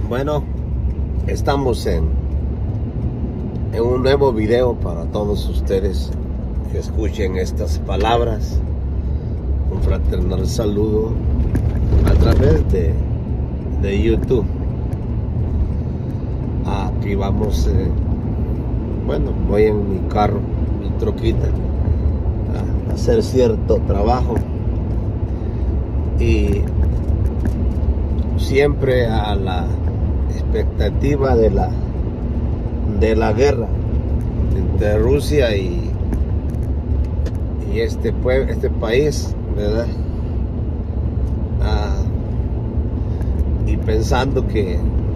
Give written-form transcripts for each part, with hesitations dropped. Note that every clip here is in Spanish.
Bueno, estamos en un nuevo video para todos ustedes que escuchen estas palabras. Un fraternal saludo a través de YouTube. Aquí vamos, bueno, voy en mi carro, mi troquita, a hacer cierto trabajo y siempre a la expectativa de la guerra entre Rusia y este país, ¿verdad? Y pensando que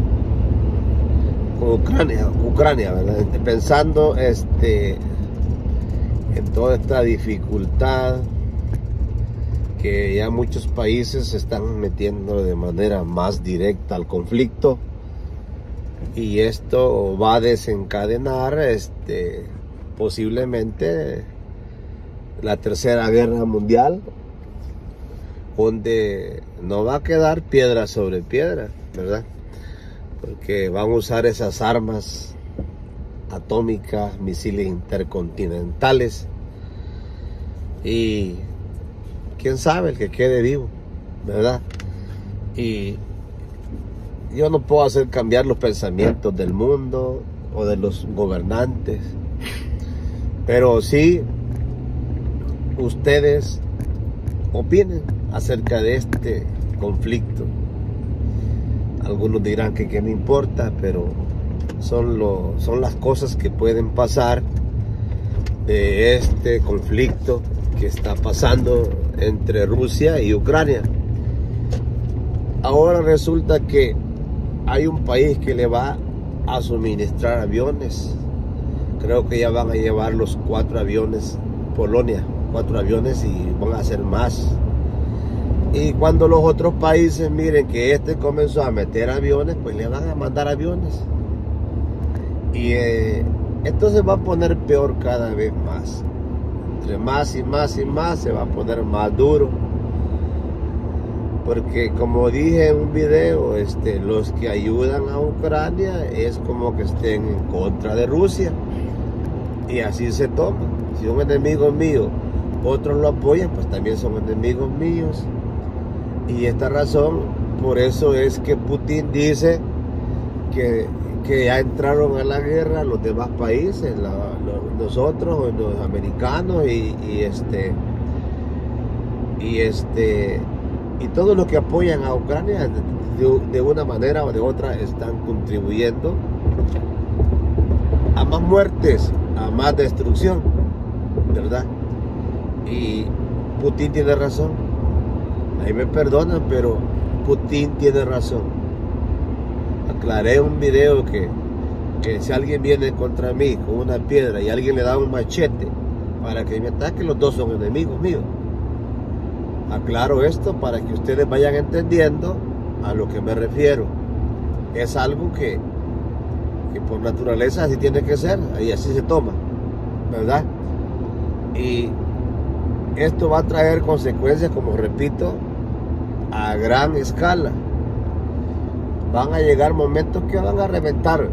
Ucrania, ¿verdad? Pensando en toda esta dificultad que ya muchos países se están metiendo de manera más directa al conflicto, y esto va a desencadenar posiblemente la tercera guerra mundial, donde no va a quedar piedra sobre piedra, ¿verdad? Porque van a usar esas armas atómicas, misiles intercontinentales, y quién sabe el que quede vivo, ¿verdad? Y yo no puedo hacer cambiar los pensamientos del mundo o de los gobernantes, pero sí ustedes opinen acerca de este conflicto. Algunos dirán que qué me importa, pero son las cosas que pueden pasar de este conflicto que está pasando entre Rusia y Ucrania. Ahora resulta que hay un país que le va a suministrar aviones. Creo que ya van a llevar los 4 aviones, Polonia, 4 aviones, y van a hacer más. Y cuando los otros países miren que comenzó a meter aviones, pues le van a mandar aviones. Y esto se va a poner peor cada vez más. Entre más y más y más se va a poner más duro. Porque como dije en un video, los que ayudan a Ucrania es como que estén en contra de Rusia. Y así se toma. Si un enemigo mío, otros lo apoyan, pues también son enemigos míos. Y esta razón, por eso es que Putin dice que ya entraron a la guerra los demás países, nosotros, los americanos y todos los que apoyan a Ucrania de una manera o de otra están contribuyendo a más muertes, a más destrucción, ¿verdad? Y Putin tiene razón. Ahí me perdonan, pero Putin tiene razón. Aclaré en un video que si alguien viene contra mí con una piedra y alguien le da un machete para que me ataque, los dos son enemigos míos. Aclaro esto para que ustedes vayan entendiendo a lo que me refiero. Es algo que por naturaleza así tiene que ser, y así se toma, ¿verdad? Y esto va a traer consecuencias, como repito, a gran escala. Van a llegar momentos que van a reventar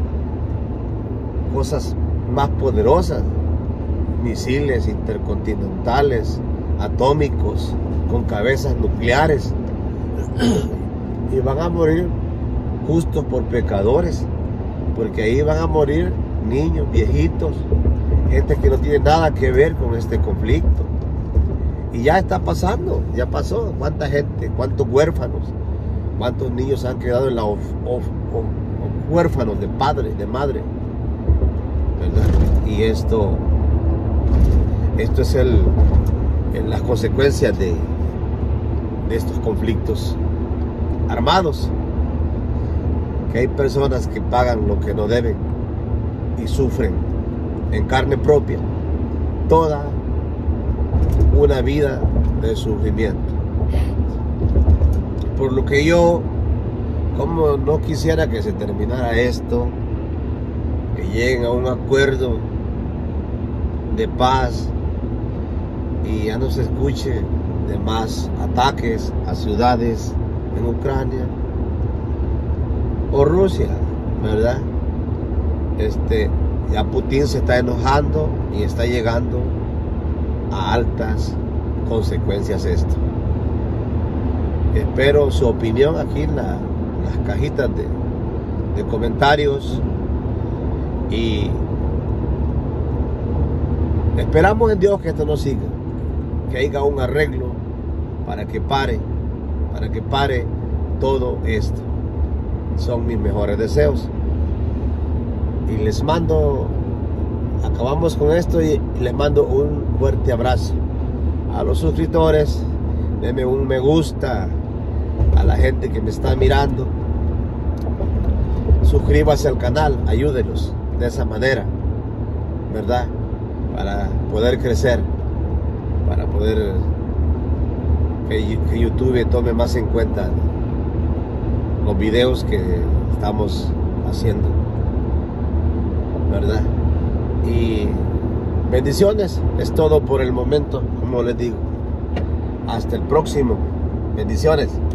cosas más poderosas, misiles intercontinentales, atómicos, con cabezas nucleares, y van a morir justos por pecadores, porque ahí van a morir niños, viejitos, gente que no tiene nada que ver con este conflicto. Y ya está pasando, ya pasó. ¿Cuánta gente, cuántos huérfanos, cuántos niños han quedado en la huérfanos de padre, de madre, ¿verdad? Y esto es las consecuencias de estos conflictos armados, que hay personas que pagan lo que no deben y sufren en carne propia toda una vida de sufrimiento. Por lo que yo, como no quisiera que se terminara esto, que lleguen a un acuerdo de paz y ya no se escuche de más ataques a ciudades en Ucrania, o Rusia, ¿verdad? Ya Putin se está enojando y está llegando a altas consecuencias esto. Espero su opinión aquí en las cajitas de comentarios, y esperamos en Dios que esto no siga, que haya un arreglo para que pare todo esto. Son mis mejores deseos. Y les mando, acabamos con esto y les mando un fuerte abrazo. A los suscriptores, denme un me gusta. A la gente que me está mirando, suscríbase al canal, ayúdenos de esa manera, ¿verdad? Para poder crecer, para poder que YouTube tome más en cuenta los videos que estamos haciendo, ¿verdad? Y bendiciones, es todo por el momento, como les digo. Hasta el próximo. Bendiciones.